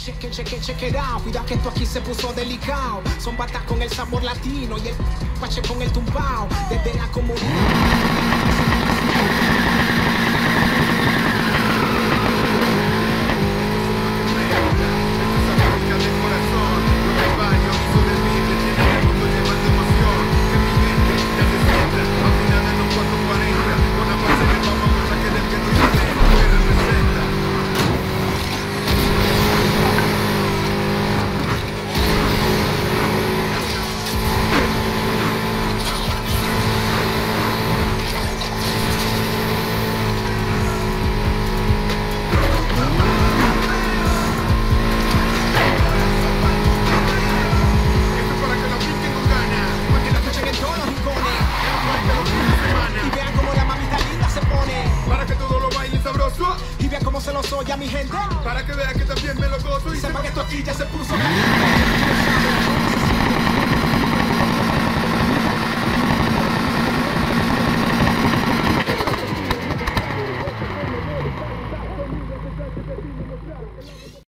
Check it out. Cuidado que esto aquí se puso delicado. Son batas con el sabor latino y el pache con el tumbao. Desde la comunidad. Y vean cómo se lo soy a mi gente, para que vean que también me lo gozo y sepa que esto aquí ya se puso caliente.